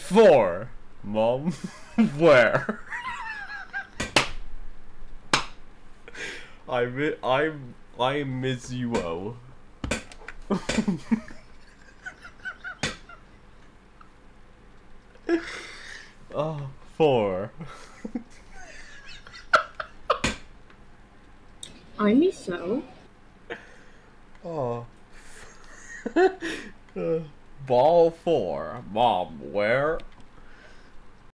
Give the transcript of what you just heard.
4. Mom, where? I miss you. Oh. 4. I miss so. Oh. Ball 4. Mom, where?